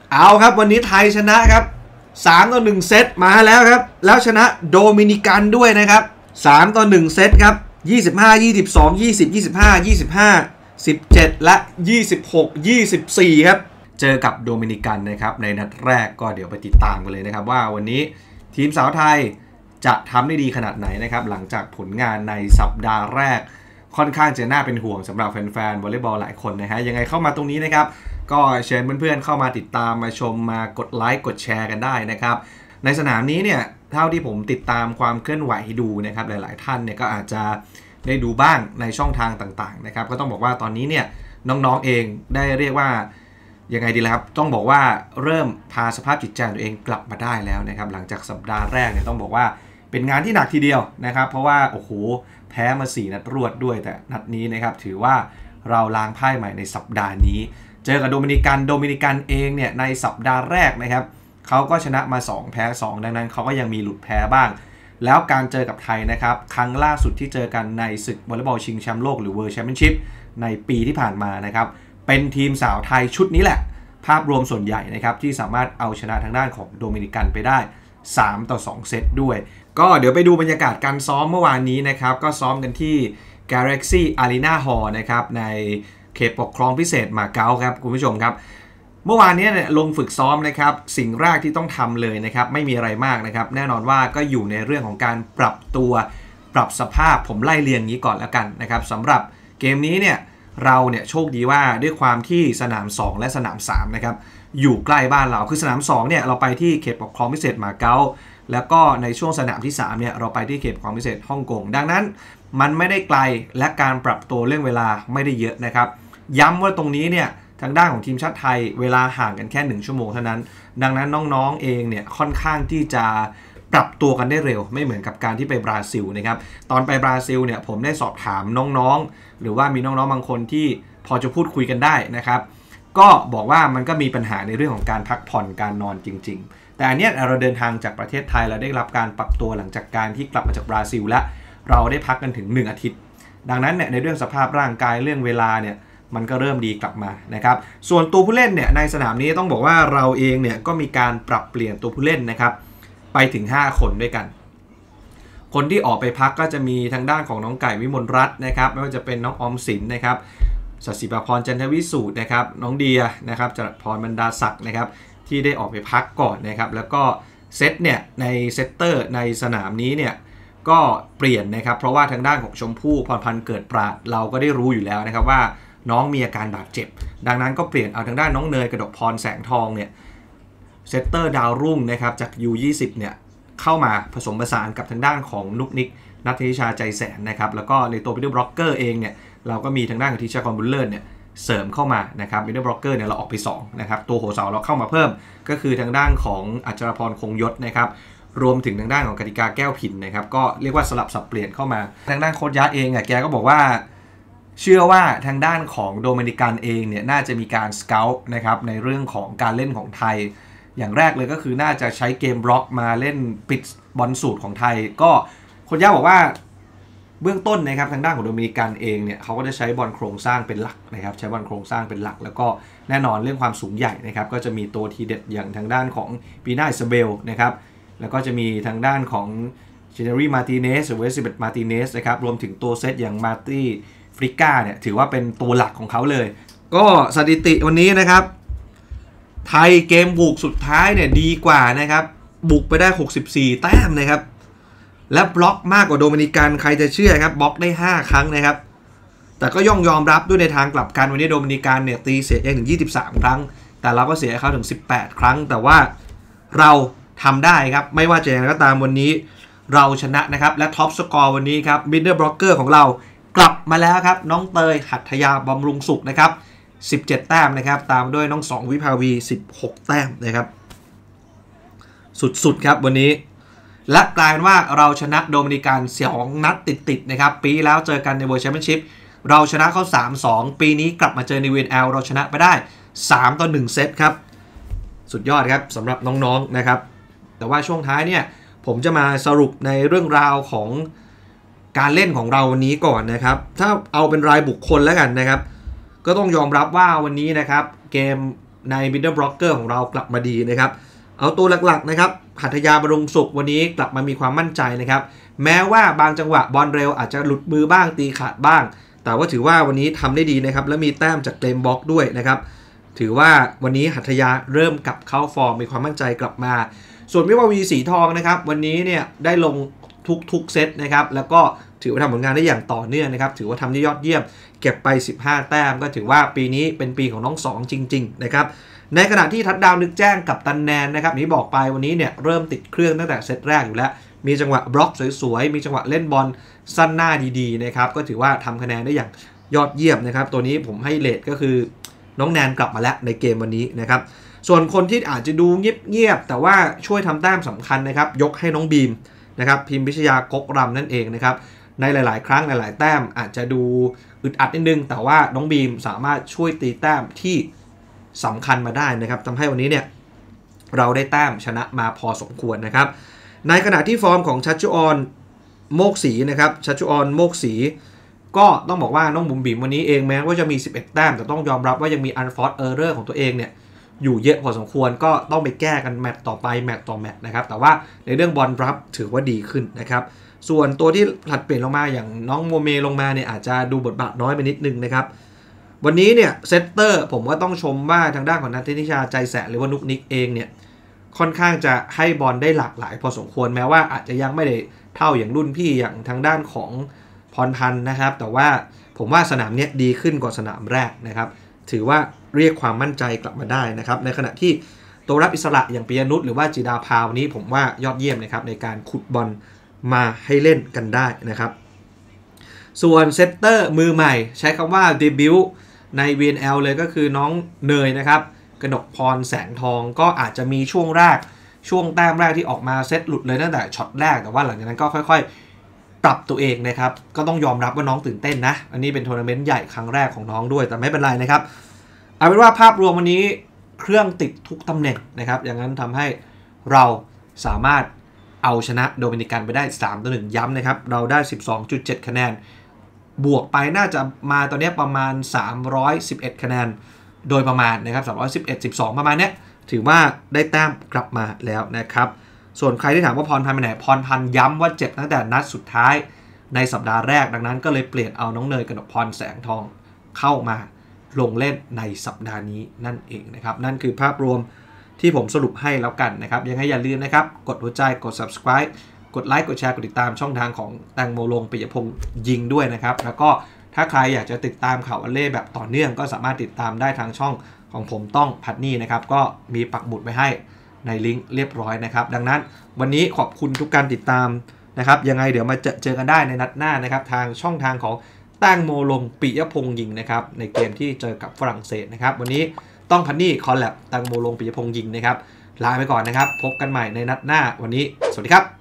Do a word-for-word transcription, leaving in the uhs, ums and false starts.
เอาครับวันนี้ไทยชนะครับสามต่อหนึ่งเซตมาแล้วครับแล้วชนะโดมินิกันด้วยนะครับสามต่อหนึ่งเซตครับยี่สิบห้า ยี่สิบสอง ยี่สิบ ยี่สิบห้า ยี่สิบห้า สิบเจ็ดและยี่สิบหก ยี่สิบสี่ครับเจอกับโดมินิกันนะครับในนัดแรกก็เดี๋ยวไปติดตามกันเลยนะครับว่าวันนี้ทีมสาวไทยจะทำได้ดีขนาดไหนนะครับหลังจากผลงานในสัปดาห์แรกค่อนข้างจะน่าเป็นห่วงสำหรับแฟนๆวอลเลย์บอลหลายคนนะฮะยังไงเข้ามาตรงนี้นะครับก็เชิญเพื่อนๆเข้ามาติดตามมาชมมากดไลค์กดแชร์กันได้นะครับในสนามนี้เนี่ยเท่าที่ผมติดตามความเคลื่อนไหวดูนะครับหลายๆท่านเนี่ยก็อาจจะได้ดูบ้างในช่องทางต่างๆนะครับก็ต้องบอกว่าตอนนี้เนี่ยน้องๆเองได้เรียกว่ายังไงดีล่ะครับต้องบอกว่าเริ่มพาสภาพจิตใจตัวเองกลับมาได้แล้วนะครับหลังจากสัปดาห์แรกเนี่ยต้องบอกว่าเป็นงานที่หนักทีเดียวนะครับเพราะว่าโอ้โหแพ้มาสี่นัดรวดด้วยแต่นัดนี้นะครับถือว่าเราล้างไพ่ใหม่ในสัปดาห์นี้เจอกับโดมินิกันโดมินิกันเองเนี่ยในสัปดาห์แรกนะครับเขาก็ชนะมาสองแพ้สองดังนั้นเขาก็ยังมีหลุดแพ้บ้างแล้วการเจอกับไทยนะครับครั้งล่าสุดที่เจอกันในศึกวอลเลย์บอลชิงแชมป์โลกหรือ World Championship ในปีที่ผ่านมานะครับเป็นทีมสาวไทยชุดนี้แหละภาพรวมส่วนใหญ่นะครับที่สามารถเอาชนะทางด้านของโดมินิกันไปได้สามต่อสองเซตด้วยก็เดี๋ยวไปดูบรรยากาศการซ้อมเมื่อวานนี้นะครับก็ซ้อมกันที่ Galaxy Arena Hall นะครับในเขตปกครองพิเศษมาเก๊าครับคุณผู้ชมครับเมื่อวานนี้เนี่ยลงฝึกซ้อมนะครับสิ่งแรกที่ต้องทำเลยนะครับไม่มีอะไรมากนะครับแน่นอนว่าก็อยู่ในเรื่องของการปรับตัวปรับสภาพผมไล่เรียงนี้ก่อนแล้วกันนะครับสำหรับเกมนี้เนี่ยเราเนี่ยโชคดีว่าด้วยความที่สนามสองและสนามสามนะครับอยู่ใกล้บ้านเราคือสนามสองเนี่ยเราไปที่เขตปกครองพิเศษมาเก๊าแล้วก็ในช่วงสนามที่สามเนี่ยเราไปที่เขตปกครองพิเศษฮ่องกงดังนั้นมันไม่ได้ไกลและการปรับตัวเรื่องเวลาไม่ได้เยอะนะครับย้ำว่าตรงนี้เนี่ยทางด้านของทีมชาติไทยเวลาห่างกันแค่หนึ่งชั่วโมงเท่านั้นดังนั้นน้องๆเองเนี่ยค่อนข้างที่จะปรับตัวกันได้เร็วไม่เหมือนกับการที่ไปบราซิลนะครับตอนไปบราซิลเนี่ยผมได้สอบถามน้องๆหรือว่ามีน้องๆบางคนที่พอจะพูดคุยกันได้นะครับก็บอกว่ามันก็มีปัญหาในเรื่องของการพักผ่อนการนอนจริงๆแต่อันนี้เราเดินทางจากประเทศไทยเราได้รับการปรับตัวหลังจากการที่กลับมาจากบราซิลและเราได้พักกันถึงหนึ่งอาทิตย์ดังนั้นเนี่ยในเรื่องสภาพร่างกายเรื่องเวลาเนี่ยมันก็เริ่มดีกลับมานะครับส่วนตัวผู้เล่นเนี่ยในสนามนี้ต้องบอกว่าเราเองเนี่ยก็มีการปรับเปลี่ยนตัวผู้เล่นนะครับไปถึงห้าคนด้วยกันคนที่ออกไปพักก็จะมีทางด้านของน้องไก่วิมลรัตน์นะครับไม่ว่าจะเป็นน้องออมสินนะครับศศิภาพรจันทวิสูตรนะครับน้องเดียนะครับจรัสพรบรรดาศักดิ์นะครับที่ได้ออกไปพักก่อนนะครับแล้วก็เซตเนี่ยในเซตเตอร์ในสนามนี้เนี่ยก็เปลี่ยนนะครับเพราะว่าทางด้านของชมพู่พรพันธ์เกิดปราดเราก็ได้รู้อยู่แล้วนะครับว่าน้องมีอาการบาดเจ็บดังนั้นก็เปลี่ยนเอาทางด้านน้องเนยกระดกพรแสงทองเนี่ยเซตเตอร์ดาวรุ่งนะครับจาก ยู ยี่สิบ เนี่ยเข้ามาผสมผสานกับทางด้านของนุกนิกนัทธิชาใจแสนนะครับแล้วก็ในตัวมิดเดิลบล็อกเกอร์เองเนี่ยเราก็มีทางด้านของทิชากรบุญเลิศเนี่ยเสริมเข้ามานะครับมิดเดิลบล็อกเกอร์เนี่ยเราออกไปสองนะครับตัวหัวเสาเราเข้ามาเพิ่มก็คือทางด้านของอัจฉรพรคงยศนะครับรวมถึงทางด้านของกติกาแก้วผินนะครับก็เรียกว่าสลับสับเปลี่ยนเข้ามาทางด้านโค้ชยะเองอ่ะแกก็บอกว่าเชื่อว่าทางด้านของโดมินิกันเองเนี่ยน่าจะมีการสเกลนะครับในเรื่องของการเล่นของไทยอย่างแรกเลยก็คือน่าจะใช้เกมบล็อกมาเล่นปิดบอลสูตรของไทยก็โค้ชยะบอกว่าเบื้องต้นนะครับทางด้านของโดมินิกันเองเนี่ยเขาก็จะใช้บอลโครงสร้างเป็นหลักนะครับใช้บอลโครงสร้างเป็นหลักแล้วก็แน่นอนเรื่องความสูงใหญ่นะครับก็จะมีตัวทีเด็ดอย่างทางด้านของปีน่าอิสเบลนะครับแล้วก็จะมีทางด้านของเจเนอรี่มาร์ติเนสหรือเวสิเบตมาร์ติเนสนะครับรวมถึงตัวเซตอย่างมาร์ตี้ฟริก้าเนี่ยถือว่าเป็นตัวหลักของเขาเลยก็สถิติวันนี้นะครับไทยเกมบุกสุดท้ายเนี่ยดีกว่านะครับบุกไปได้หกสิบสี่แต้มนะครับและบล็อกมากกว่าโดมินิกันใครจะเชื่อครับบล็อกได้ห้าครั้งนะครับแต่ก็ย่อมยอมรับด้วยในทางกลับกันวันนี้โดมินิกันเนี่ยตีเสียเองถึงยี่สิบสามครั้งแต่เราก็เสียเขาถึงสิบแปดครั้งแต่ว่าเราทำได้ครับไม่ว่าจะอย่างไรก็ตามวันนี้เราชนะนะครับและท็อปสกอร์วันนี้ครับมิดเดิลบล็อกเกอร์ของเรากลับมาแล้วครับน้องเตยหัตถยาบำรุงสุขนะครับสิบเจ็ดแต้มนะครับตามด้วยน้องสองวิภาวีสิบหกแต้มนะครับสุดๆครับวันนี้และกลายเป็นว่าเราชนะโดมินิกันสองนัดติดๆนะครับปีแล้วเจอกันใน World Championship เราชนะเขา สามสอง ปีนี้กลับมาเจอใน วี เอ็น แอล เราชนะไปได้สามต่อหนึ่งเซตครับสุดยอดครับสำหรับน้องๆนะครับแต่ว่าช่วงท้ายเนี่ยผมจะมาสรุปในเรื่องราวของการเล่นของเราวันนี้ก่อนนะครับถ้าเอาเป็นรายบุคคลแล้วกันนะครับก็ต้องยอมรับว่าวันนี้นะครับเกมใน middle blocker ของเรากลับมาดีนะครับเอาตัวหลักๆนะครับหัตถยาบำรุงสุขวันนี้กลับมามีความมั่นใจนะครับแม้ว่าบางจังหวะบอลเร็วอาจจะหลุดมือบ้างตีขาดบ้างแต่ว่าถือว่าวันนี้ทำได้ดีนะครับและมีแต้มจากเกมบล็อกด้วยนะครับถือว่าวันนี้หัตถยาเริ่มกลับเข้าฟอร์มมีความมั่นใจกลับมาส่วนวิภาวีสีทองนะครับวันนี้เนี่ยได้ลงทุกๆเซตนะครับแล้วก็ถือว่าทำผลงานได้อย่างต่อเนื่องนะครับถือว่าทำได้ยอดเยี่ยมเก็บไปสิบห้าแต้มก็ถือว่าปีนี้เป็นปีของน้องสองจริงๆนะครับในขณะที่ทัดดาวนึกแจ้งกับตันแนนนะครับนี้บอกไปวันนี้เนี่ยเริ่มติดเครื่องตั้งแต่เซตแรกอยู่แล้วมีจังหวะบล็อกสวยๆมีจังหวะเล่นบอลสั้นหน้าดีๆนะครับก็ถือว่าทำคะแนนได้อย่างยอดเยี่ยมนะครับตัวนี้ผมให้เรทก็คือน้องแนนกลับมาแล้วในเกมวันนี้นะครับส่วนคนที่อาจจะดูเงียบๆแต่ว่าช่วยทำแต้มสำคัญนะครับยกให้น้องบีมนะครับพิมพิชยากกรำนั่นเองนะครับในหลายๆครั้งหลายๆแต้มอาจจะดูอึดอัดนิดนึงแต่ว่าน้องบีมสามารถช่วยตีแต้มที่สำคัญมาได้นะครับทำให้วันนี้เนี่ยเราได้แต้มชนะมาพอสมควรนะครับในขณะที่ฟอร์มของชัชชุออนโมกศรีนะครับชัชชุออนโมกศรีก็ต้องบอกว่าน้องบุ๋มบิ๋มวันนี้เองแม้ว่าจะมีสิบเอ็ดแต้มแต่ต้องยอมรับว่ายังมี unforced error ของตัวเองเนี่ยอยู่เยอะพอสมควรก็ต้องไปแก้กันแมตต์ต่อไปแมตต์ต่อแมตต์นะครับแต่ว่าในเรื่องบอลรับถือว่าดีขึ้นนะครับส่วนตัวที่ผลัดเปลี่ยนลงมาอย่างน้องโมเมลงมาเนี่ยอาจจะดูบทบาทน้อยไปนิดนึงนะครับวันนี้เนี่ยเซตเตอร์ผมว่าต้องชมว่าทางด้านของนัทธินิชาใจแสะหรือว่านุกนิกเองเนี่ยค่อนข้างจะให้บอลได้หลากหลายพอสมควรแม้ว่าอาจจะยังไม่ได้เท่าอย่างรุ่นพี่อย่างทางด้านของพรพันธ์นะครับแต่ว่าผมว่าสนามเนี้ยดีขึ้นกว่าสนามแรกนะครับถือว่าเรียกความมั่นใจกลับมาได้นะครับในขณะที่ตัวรับอิสระอย่างปิยนุชหรือว่าจิดาภาวันนี้ผมว่ายอดเยี่ยมนะครับในการขุดบอลมาให้เล่นกันได้นะครับส่วนเซตเตอร์มือใหม่ใช้คำว่าเดบิวต์ใน วี เอ็น แอล เลยก็คือน้องเนยนะครับกนกพรแสงทองก็อาจจะมีช่วงแรกช่วงแต้มแรกที่ออกมาเซตหลุดเลยตั้งแต่ช็อตแรกแต่ว่าหลังจากนั้นก็ค่อยๆปรับตัวเองนะครับก็ต้องยอมรับว่าน้องตื่นเต้นนะอันนี้เป็นทัวร์นาเมนต์ใหญ่ครั้งแรกของน้องด้วยแต่ไม่เป็นไรนะครับเอาเป็นว่าภาพรวมวันนี้เครื่องติดทุกตำแหน่งนะครับอย่างนั้นทำให้เราสามารถเอาชนะโดมินิกันไปได้สามต่อหนึ่งย้ำนะครับเราได้ สิบสองจุดเจ็ด คะแนนบวกไปน่าจะมาตอนนี้ประมาณสามร้อยสิบเอ็ดคะแนนโดยประมาณนะครับสามร้อยสิบเอ็ด สิบสองประมาณเนี้ยถือว่าได้แต้มกลับมาแล้วนะครับส่วนใครที่ถามว่าพรพันธ์ไปไหนพรพันธ์ย้ำว่าเจ็บตั้งแต่นัดสุดท้ายในสัปดาห์แรกดังนั้นก็เลยเปลี่ยนเอาน้องเนยกนกพรแสงทองเข้ามาลงเล่นในสัปดาห์นี้นั่นเองนะครับนั่นคือภาพรวมที่ผมสรุปให้แล้วกันนะครับยังไงอย่าลืมนะครับกดหัวใจกด subscribe กดไลค์กดแชร์กดติดตามช่องทางของแตงโมลงปิยพงษ์ยิงด้วยนะครับแล้วก็ถ้าใครอยากจะติดตามข่าวอัลเล่แบบต่อเนื่องก็สามารถติดตามได้ทางช่องของผมต้องพัดนี่นะครับก็มีปักหมุดไว้ให้ในลิงก์เรียบร้อยนะครับดังนั้นวันนี้ขอบคุณทุกการติดตามนะครับยังไงเดี๋ยวมาเจอเจอกันได้ในนัดหน้านะครับทางช่องทางของแตงโมลงปิยพงษ์ยิงนะครับในเกมที่เจอกับฝรั่งเศสนะครับวันนี้ต้องพัดนี่คอลแลบแตงโมลงปิยพงษ์ยิงนะครับลาไปก่อนนะครับพบกันใหม่ในนัดหน้าวันนี้สวัสดีครับ